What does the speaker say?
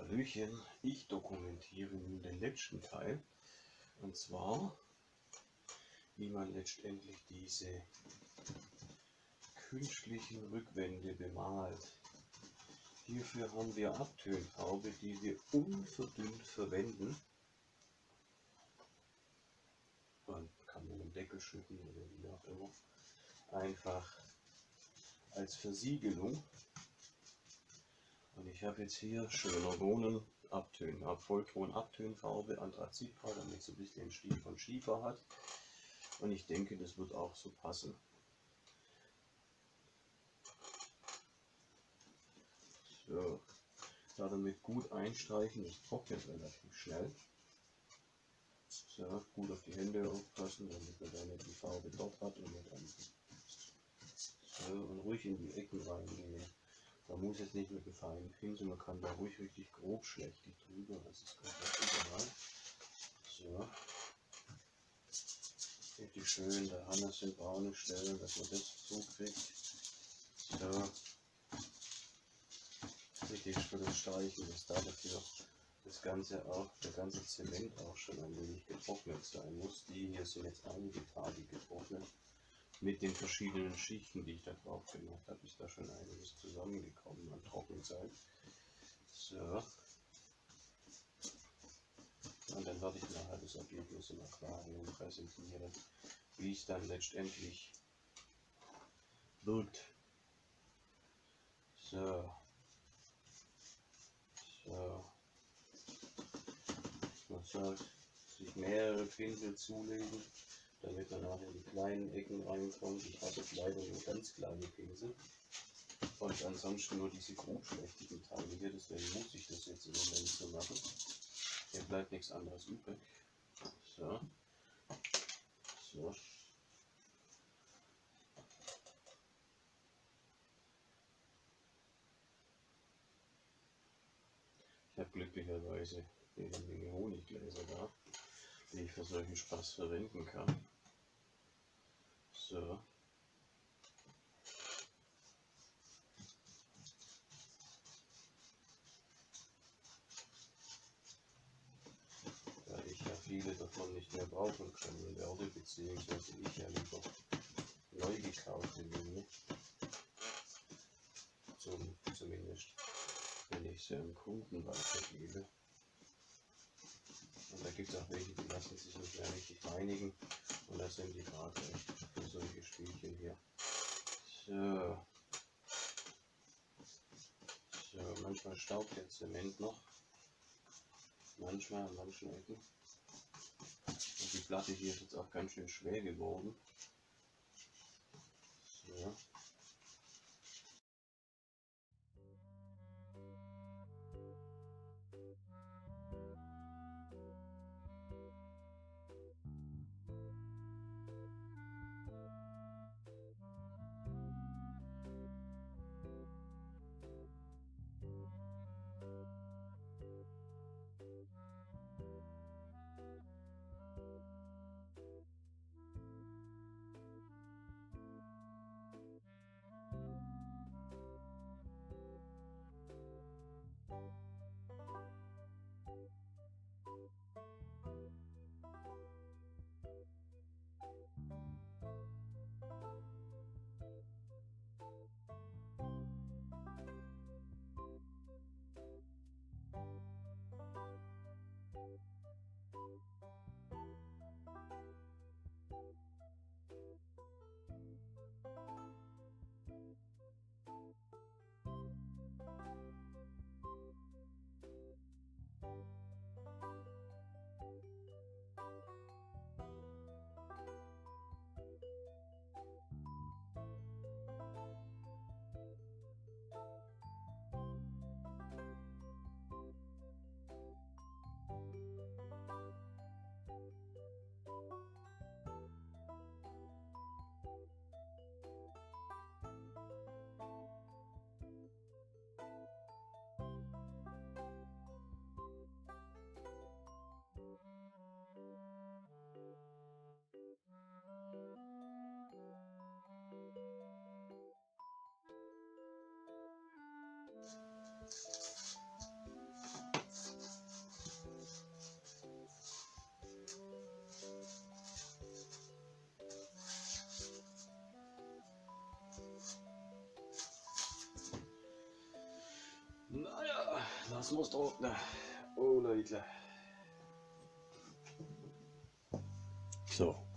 Hallöchen, ich dokumentiere nun den letzten Teil, und zwar, wie man letztendlich diese künstlichen Rückwände bemalt. Hierfür haben wir Abtönfarbe, die wir unverdünnt verwenden. Man kann mit einem Deckel schütten oder wie auch immer. Einfach als Versiegelung. Und ich habe jetzt hier Schöner Wohnen Vollton Abtönfarbe, Anthrazitgrau, damit es ein bisschen den Stil von Schiefer hat. Und ich denke, das wird auch so passen. So, damit gut einstreichen, das trocknet relativ schnell. So, gut auf die Hände aufpassen, damit man dann nicht die Farbe dort hat und nicht an. So, und ruhig in die Ecken reingehen. Man muss jetzt nicht mit einem feinen Pinsel, man kann da ruhig richtig grob schlächtig drüber, das ist komplett egal. So. Richtig schön, da haben wir es in braune Stellen, dass man das zukriegt. So. Richtig schönes Streichen, dass da dafür das Ganze auch, der ganze Zement auch schon ein wenig getrocknet sein muss. Die hier sind jetzt einige Tage getrocknet. Mit den verschiedenen Schichten, die ich da drauf gemacht habe, ist da schon einiges zusammengekommen an Trockenzeit. So. Und dann werde ich nachher das Ergebnis im Aquarium präsentieren, wie es dann letztendlich wirkt. So. So. Man sollte sich mehrere Pinsel zulegen, damit man auch in die kleinen Ecken reinkommt. Ich habe jetzt leider nur ganz kleine Pinsel und ansonsten nur diese grobschlächtigen Teile hier, deswegen muss ich das jetzt im Moment so machen. Hier bleibt nichts anderes übrig. So. So. Ich habe glücklicherweise jede Menge Honiggläser da, die ich für solchen Spaß verwenden kann. So. Weil ich ja viele davon nicht mehr brauchen können werde, beziehungsweise ich ja lieber neu gekaufte nehme. Zumindest wenn ich sie an Kunden weitergebe. Und da gibt es auch welche, die lassen sich nicht mehr richtig reinigen. Und das sind die gerade für solche Spielchen hier. So. So, manchmal staubt der Zement noch. Manchmal an manchen Ecken. Und die Platte hier ist jetzt auch ganz schön schwer geworden. So. Das muss trocknen. Oh Leute. So.